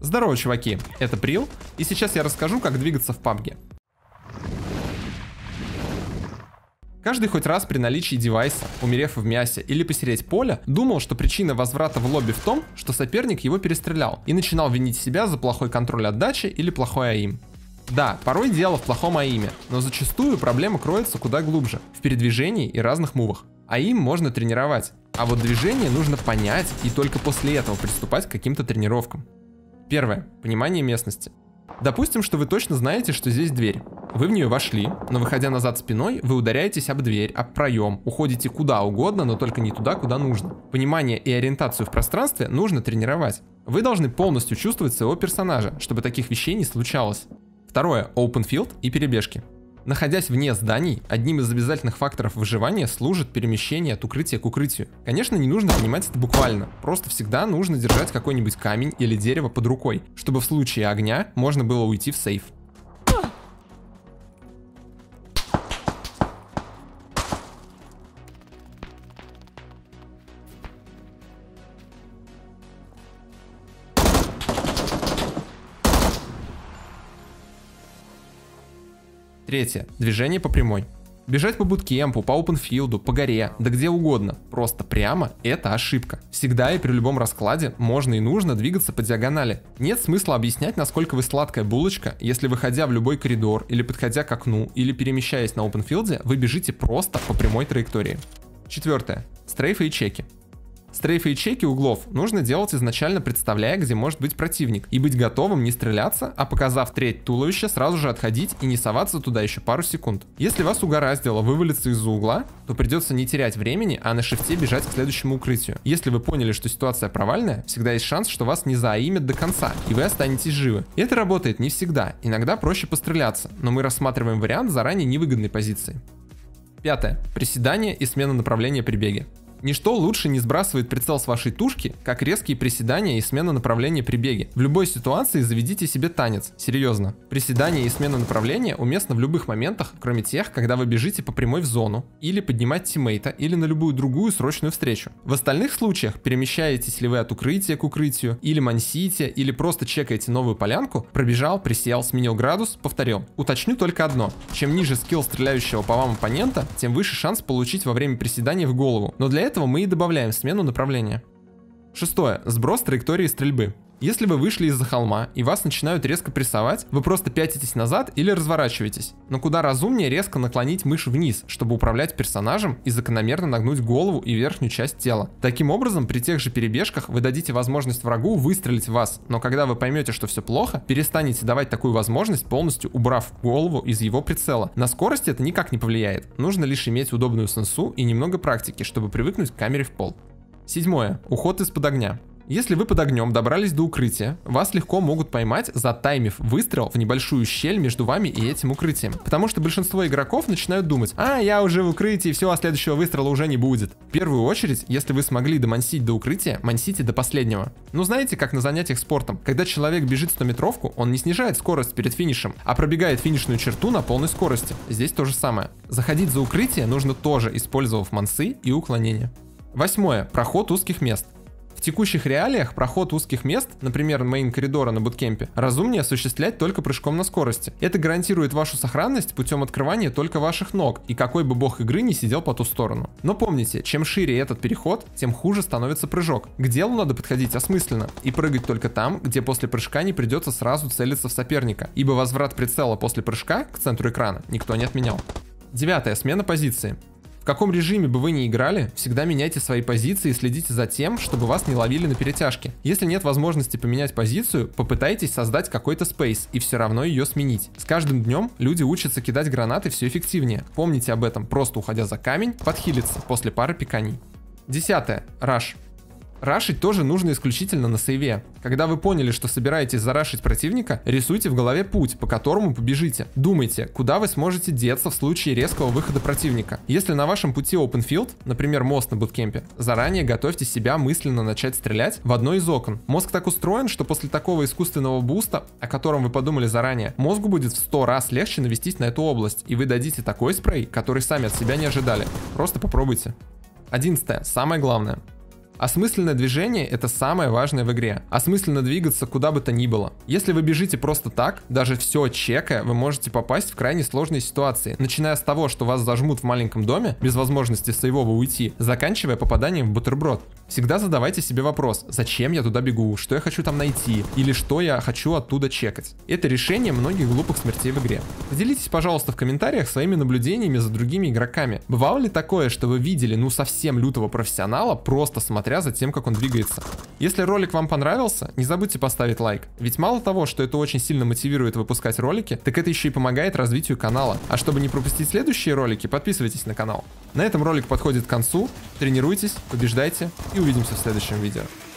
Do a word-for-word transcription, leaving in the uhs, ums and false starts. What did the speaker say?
Здорово, чуваки, это Прил, и сейчас я расскажу, как двигаться в пабге. Каждый хоть раз при наличии девайса, умерев в мясе или посереть поле, думал, что причина возврата в лобби в том, что соперник его перестрелял, и начинал винить себя за плохой контроль отдачи или плохой аим. Да, порой дело в плохом аиме, но зачастую проблема кроется куда глубже, в передвижении и разных мувах. Аим можно тренировать, а вот движение нужно понять и только после этого приступать к каким-то тренировкам. Первое. Понимание местности. Допустим, что вы точно знаете, что здесь дверь. Вы в нее вошли, но выходя назад спиной, вы ударяетесь об дверь, об проем, уходите куда угодно, но только не туда, куда нужно. Понимание и ориентацию в пространстве нужно тренировать. Вы должны полностью чувствовать своего персонажа, чтобы таких вещей не случалось. Второе. Open field и перебежки. Находясь вне зданий, одним из обязательных факторов выживания служит перемещение от укрытия к укрытию. Конечно, не нужно понимать это буквально, просто всегда нужно держать какой-нибудь камень или дерево под рукой, чтобы в случае огня можно было уйти в сейф. Третье. Движение по прямой. Бежать по буткемпу, по опенфилду, по горе, да где угодно, просто прямо – это ошибка. Всегда и при любом раскладе можно и нужно двигаться по диагонали. Нет смысла объяснять, насколько вы сладкая булочка, если выходя в любой коридор, или подходя к окну, или перемещаясь на опенфилде, вы бежите просто по прямой траектории. Четвертое. Стрейфы и чеки. Стрейфы и чеки углов нужно делать изначально, представляя, где может быть противник, и быть готовым не стреляться, а показав треть туловища, сразу же отходить и не соваться туда еще пару секунд. Если вас угораздило вывалиться из-за угла, то придется не терять времени, а на шифте бежать к следующему укрытию. Если вы поняли, что ситуация провальная, всегда есть шанс, что вас не зааимят до конца, и вы останетесь живы. И это работает не всегда, иногда проще постреляться, но мы рассматриваем вариант заранее невыгодной позиции. Пятое. Приседание и смена направления при беге. Ничто лучше не сбрасывает прицел с вашей тушки, как резкие приседания и смена направления при беге. В любой ситуации заведите себе танец, серьезно. Приседания и смена направления уместны в любых моментах, кроме тех, когда вы бежите по прямой в зону, или поднимать тиммейта, или на любую другую срочную встречу. В остальных случаях, перемещаетесь ли вы от укрытия к укрытию, или мансите, или просто чекаете новую полянку, пробежал, присел, сменил градус, повторил. Уточню только одно. Чем ниже скилл стреляющего по вам оппонента, тем выше шанс получить во время приседания в голову. Но для этого мы и добавляем смену направления. Шестое. Сброс траектории стрельбы. Если вы вышли из-за холма и вас начинают резко прессовать, вы просто пятитесь назад или разворачиваетесь. Но куда разумнее резко наклонить мышь вниз, чтобы управлять персонажем и закономерно нагнуть голову и верхнюю часть тела. Таким образом, при тех же перебежках вы дадите возможность врагу выстрелить в вас, но когда вы поймете, что все плохо, перестанете давать такую возможность, полностью убрав голову из его прицела. На скорость это никак не повлияет, нужно лишь иметь удобную сенсу и немного практики, чтобы привыкнуть к камере в пол. Седьмое. Уход из-под огня. Если вы под огнем добрались до укрытия, вас легко могут поймать, затаймив выстрел в небольшую щель между вами и этим укрытием. Потому что большинство игроков начинают думать: а, я уже в укрытии, все, а следующего выстрела уже не будет. В первую очередь, если вы смогли домансить до укрытия, мансите до последнего. Ну знаете, как на занятиях спортом, когда человек бежит стометровку, он не снижает скорость перед финишем, а пробегает финишную черту на полной скорости. Здесь то же самое. Заходить за укрытие нужно тоже, использовав мансы и уклонения. Восьмое. Проход узких мест. В текущих реалиях проход узких мест, например, мейн-коридора на буткемпе, разумнее осуществлять только прыжком на скорости. Это гарантирует вашу сохранность путем открывания только ваших ног, и какой бы бог игры не сидел по ту сторону. Но помните, чем шире этот переход, тем хуже становится прыжок. К делу надо подходить осмысленно и прыгать только там, где после прыжка не придется сразу целиться в соперника, ибо возврат прицела после прыжка к центру экрана никто не отменял. Девятое. Смена позиции. В каком режиме бы вы ни играли, всегда меняйте свои позиции и следите за тем, чтобы вас не ловили на перетяжке. Если нет возможности поменять позицию, попытайтесь создать какой-то спейс и все равно ее сменить. С каждым днем люди учатся кидать гранаты все эффективнее. Помните об этом, просто уходя за камень, подхилиться после пары пиканий. Десятое. Раш. Рашить тоже нужно исключительно на сейве. Когда вы поняли, что собираетесь зарашить противника, рисуйте в голове путь, по которому побежите. Думайте, куда вы сможете деться в случае резкого выхода противника. Если на вашем пути open field, например, мост на буткемпе, заранее готовьте себя мысленно начать стрелять в одно из окон. Мозг так устроен, что после такого искусственного буста, о котором вы подумали заранее, мозгу будет в сто раз легче навестись на эту область, и вы дадите такой спрей, который сами от себя не ожидали. Просто попробуйте. Одиннадцатое. Самое главное. Осмысленное движение — это самое важное в игре. Осмысленно двигаться куда бы то ни было. Если вы бежите просто так, даже все чекая, вы можете попасть в крайне сложные ситуации, начиная с того, что вас зажмут в маленьком доме, без возможности сейвово уйти, заканчивая попаданием в бутерброд. Всегда задавайте себе вопрос, зачем я туда бегу, что я хочу там найти, или что я хочу оттуда чекать. Это решение многих глупых смертей в игре. Поделитесь, пожалуйста, в комментариях своими наблюдениями за другими игроками. Бывало ли такое, что вы видели ну совсем лютого профессионала, просто смотря за тем, как он двигается? Если ролик вам понравился, не забудьте поставить лайк. Ведь мало того, что это очень сильно мотивирует выпускать ролики, так это еще и помогает развитию канала. А чтобы не пропустить следующие ролики, подписывайтесь на канал. На этом ролик подходит к концу. Тренируйтесь, побеждайте и увидимся в следующем видео.